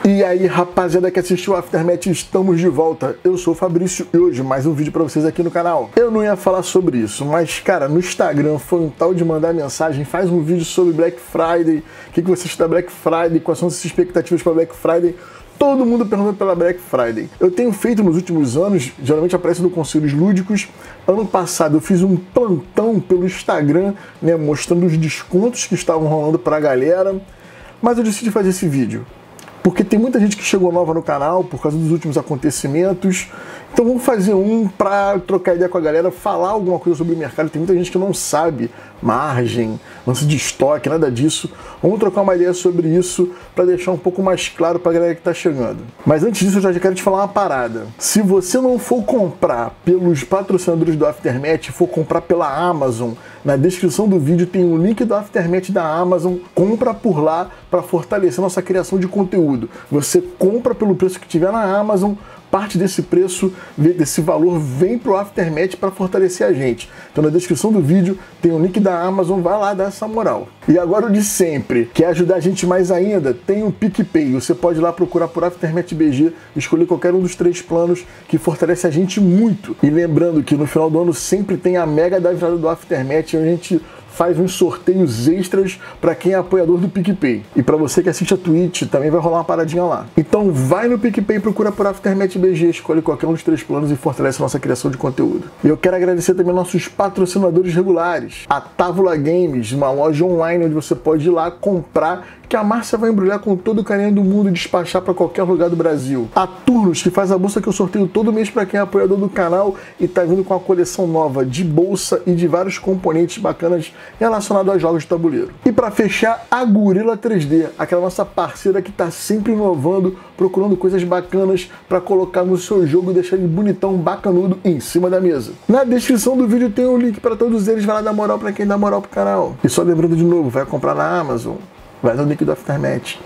E aí, rapaziada que assistiu o Aftermath, estamos de volta. Eu sou o Fabrício e hoje mais um vídeo pra vocês aqui no canal. Eu não ia falar sobre isso, mas cara, no Instagram foi um tal de mandar mensagem, faz um vídeo sobre Black Friday, o que você acha da Black Friday, quais são as suas expectativas para Black Friday. Todo mundo perguntando pela Black Friday. Eu tenho feito nos últimos anos, geralmente aparece no Conselhos Lúdicos. Ano passado eu fiz um plantão pelo Instagram, né, mostrando os descontos que estavam rolando pra galera. Mas eu decidi fazer esse vídeo porque tem muita gente que chegou nova no canal por causa dos últimos acontecimentos. Então vamos fazer um pra trocar ideia com a galera, falar alguma coisa sobre o mercado. Tem muita gente que não sabe margem, lance de estoque, nada disso. Vamos trocar uma ideia sobre isso para deixar um pouco mais claro pra galera que tá chegando. Mas antes disso eu já quero te falar uma parada. Se você não for comprar pelos patrocinadores do Aftermath, for comprar pela Amazon, na descrição do vídeo tem um link do Aftermath da Amazon. Compra por lá para fortalecer nossa criação de conteúdo. Você compra pelo preço que tiver na Amazon, parte desse preço, desse valor, vem pro Aftermath para fortalecer a gente. Então na descrição do vídeo tem o link da Amazon, vai lá dar essa moral. E agora o de sempre, quer ajudar a gente mais ainda? Tem o PicPay, você pode ir lá procurar por Aftermath BG, escolher qualquer um dos 3 planos que fortalece a gente muito. E lembrando que no final do ano sempre tem a mega da virada do Aftermath, onde a gente faz uns sorteios extras para quem é apoiador do PicPay. E para você que assiste a Twitch, também vai rolar uma paradinha lá. Então vai no PicPay, procura por Aftermath BG, escolhe qualquer um dos 3 planos e fortalece a nossa criação de conteúdo. E eu quero agradecer também nossos patrocinadores regulares. A Távola Games, uma loja online onde você pode ir lá comprar, que a Márcia vai embrulhar com todo o carinho do mundo e despachar para qualquer lugar do Brasil. A Turnos, que faz a bolsa que eu sorteio todo mês para quem é apoiador do canal e tá vindo com a coleção nova de bolsa e de vários componentes bacanas relacionados a jogos de tabuleiro. E para fechar, a Gorilla 3D, aquela nossa parceira que tá sempre inovando, procurando coisas bacanas para colocar no seu jogo e deixar ele bonitão, bacanudo em cima da mesa. Na descrição do vídeo tem um link para todos eles, vai lá dar moral para quem dá moral pro canal. E só lembrando de novo, vai comprar na Amazon, vai no link do Aftermath.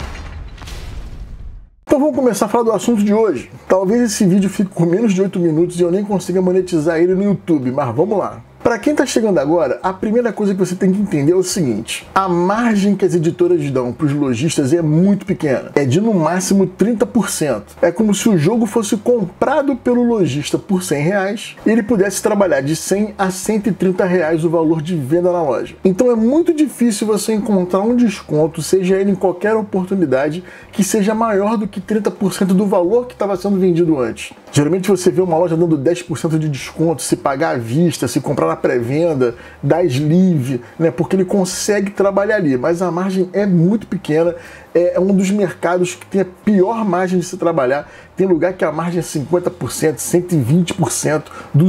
Então vamos começar a falar do assunto de hoje. Talvez esse vídeo fique com menos de 8 minutos e eu nem consiga monetizar ele no YouTube, mas vamos lá. Para quem está chegando agora, a primeira coisa que você tem que entender é o seguinte: a margem que as editoras dão para os lojistas é muito pequena, é de no máximo 30%. É como se o jogo fosse comprado pelo lojista por R$100 e ele pudesse trabalhar de R$100 a R$130 o valor de venda na loja. Então é muito difícil você encontrar um desconto, seja ele em qualquer oportunidade, que seja maior do que 30% do valor que estava sendo vendido antes. Geralmente você vê uma loja dando 10% de desconto se pagar à vista, se comprar na pré-venda, dá sleeve, né, porque ele consegue trabalhar ali, mas a margem é muito pequena, é um dos mercados que tem a pior margem de se trabalhar. Tem lugar que a margem é 50%, 120%,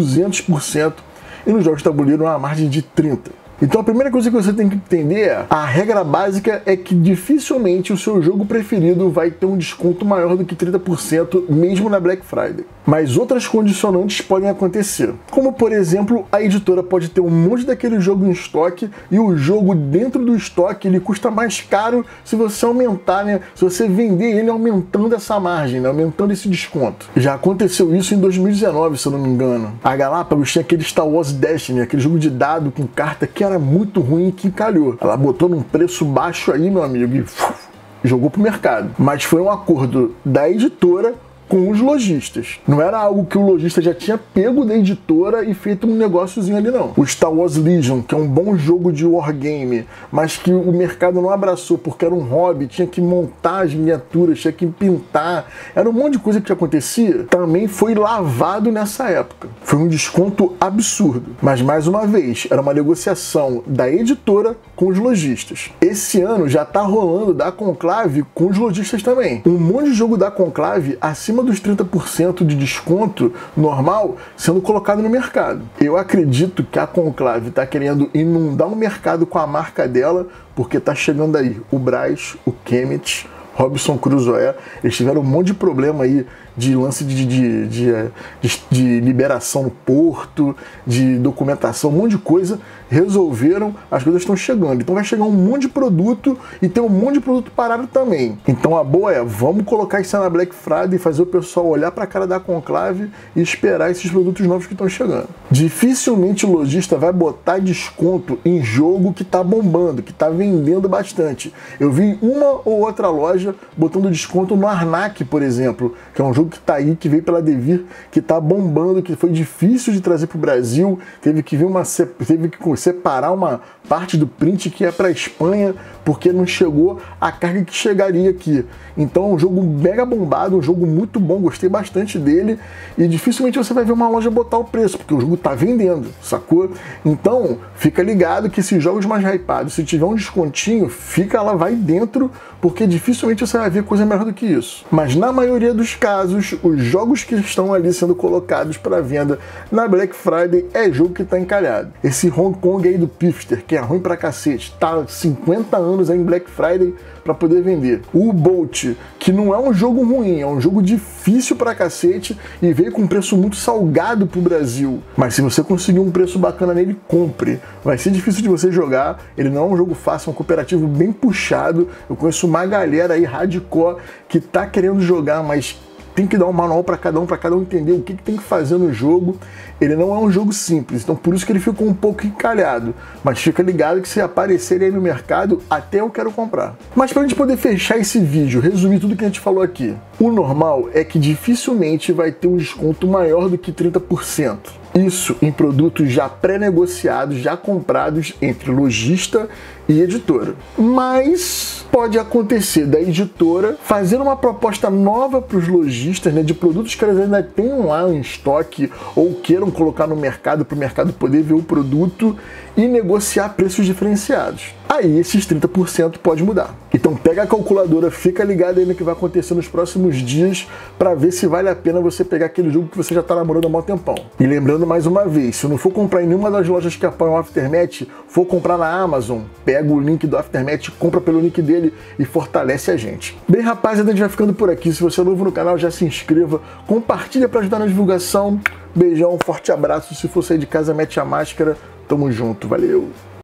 200%, e nos jogos de tabuleiro é uma margem de 30%. Então a primeira coisa que você tem que entender é, a regra básica é que dificilmente o seu jogo preferido vai ter um desconto maior do que 30% mesmo na Black Friday. Mas outras condicionantes podem acontecer, como por exemplo, a editora pode ter um monte daquele jogo em estoque e o jogo dentro do estoque ele custa mais caro se você aumentar, né? Se você vender ele aumentando essa margem, né? Aumentando esse desconto. Já aconteceu isso em 2019, se eu não me engano. A Galápagos tinha aquele Star Wars Destiny, aquele jogo de dado com carta que era muito ruim e que encalhou. Ela botou num preço baixo aí, meu amigo, e jogou pro mercado. Mas foi um acordo da editora com os lojistas. Não era algo que o lojista já tinha pego da editora e feito um negóciozinho ali, não. O Star Wars Legion, que é um bom jogo de wargame, mas que o mercado não abraçou porque era um hobby, tinha que montar as miniaturas, tinha que pintar, era um monte de coisa que acontecia, também foi lavado nessa época. Foi um desconto absurdo. Mas, mais uma vez, era uma negociação da editora com os lojistas. Esse ano já tá rolando da Conclave com os lojistas também. Um monte de jogo da Conclave acima dos 30% de desconto normal sendo colocado no mercado. Eu acredito que a Conclave está querendo inundar o mercado com a marca dela, porque está chegando aí o Braz, o Kemet, Robson Crusoe, eles tiveram um monte de problema aí de lance de liberação no porto, de documentação, um monte de coisa, resolveram, as coisas estão chegando. Então vai chegar um monte de produto e tem um monte de produto parado também. Então a boa é, vamos colocar isso na Black Friday e fazer o pessoal olhar para a cara da Conclave e esperar esses produtos novos que estão chegando. Dificilmente o lojista vai botar desconto em jogo que está bombando, que está vendendo bastante. Eu vi uma ou outra loja loja botando desconto no Arnak, por exemplo, que é um jogo que tá aí, que veio pela Devir, que tá bombando, que foi difícil de trazer pro Brasil, teve que separar uma parte do print que é pra Espanha, porque não chegou a carga que chegaria aqui. Então é um jogo mega bombado, um jogo muito bom, gostei bastante dele, e dificilmente você vai ver uma loja botar o preço, porque o jogo tá vendendo, sacou? Então, fica ligado que esses jogos mais hypados, se tiver um descontinho, fica lá, vai dentro, porque dificilmente você vai ver coisa melhor do que isso. Mas na maioria dos casos, os jogos que estão ali sendo colocados para venda na Black Friday é jogo que tá encalhado. Esse Hong Kong aí do Pifster, que é ruim pra cacete, tá 50 anos aí em Black Friday para poder vender. O Bolt, que não é um jogo ruim, é um jogo difícil pra cacete e veio com um preço muito salgado pro Brasil. Mas se você conseguir um preço bacana nele, compre. Vai ser difícil de você jogar, ele não é um jogo fácil, é um cooperativo bem puxado. Eu conheço uma galera aí hardcore que tá querendo jogar, mas tem que dar um manual para cada um entender o que tem que fazer no jogo. Ele não é um jogo simples, então por isso que ele ficou um pouco encalhado. Mas fica ligado que se aparecer aí no mercado, até eu quero comprar. Mas pra gente poder fechar esse vídeo, resumir tudo que a gente falou aqui, o normal é que dificilmente vai ter um desconto maior do que 30%. Isso em produtos já pré-negociados, já comprados entre lojista e editora. Mas pode acontecer da editora fazer uma proposta nova para os lojistas, né, de produtos que eles ainda tenham lá em estoque ou queiram colocar no mercado para o mercado poder ver o produto e negociar preços diferenciados. Aí esses 30% pode mudar. Então pega a calculadora, fica ligado aí no que vai acontecer nos próximos dias para ver se vale a pena você pegar aquele jogo que você já está namorando há mó tempão. E lembrando mais uma vez, se não for comprar em nenhuma das lojas que apoiam o Aftermath, for comprar na Amazon, pega o link do Aftermath, compra pelo link dele e fortalece a gente. Bem, rapaziada, a gente vai ficando por aqui. Se você é novo no canal, já se inscreva, compartilha para ajudar na divulgação. Beijão, forte abraço. Se for sair de casa, mete a máscara. Tamo junto, valeu!